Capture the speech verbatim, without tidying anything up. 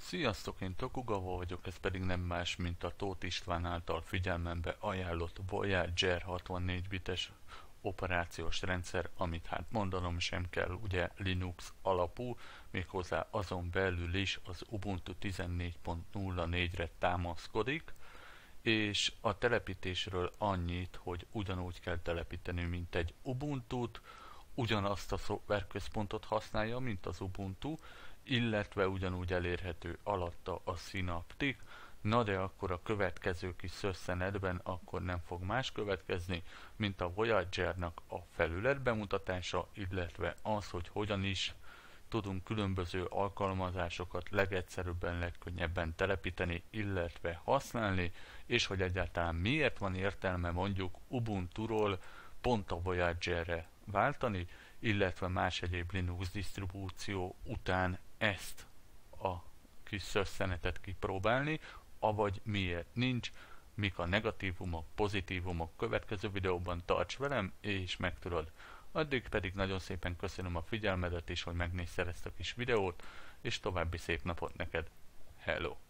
Sziasztok, én Tokugava vagyok, ez pedig nem más, mint a Tóth István által figyelmembe ajánlott Voyager hatvannégy bites operációs rendszer, amit hát mondanom sem kell, ugye Linux alapú, méghozzá azon belül is az Ubuntu tizennégy pont nulla négyre támaszkodik, és a telepítésről annyit, hogy ugyanúgy kell telepíteni, mint egy Ubuntut, ugyanazt a szoftverközpontot használja, mint az Ubuntu, illetve ugyanúgy elérhető alatta a Synaptic. Na de akkor a következő kis szösszenetben akkor nem fog más következni, mint a Voyagernak a felület bemutatása, illetve az, hogy hogyan is tudunk különböző alkalmazásokat legegyszerűbben, legkönnyebben telepíteni, illetve használni, és hogy egyáltalán miért van értelme mondjuk Ubunturól pont a Voyagerre váltani, illetve más egyéb Linux disztribúció után ezt a kis szösszenetet kipróbálni, avagy miért nincs, mik a negatívumok, pozitívumok. Következő videóban tarts velem, és megtudod. Addig pedig nagyon szépen köszönöm a figyelmedet, és hogy megnézted ezt a kis videót, és további szép napot neked. Hello!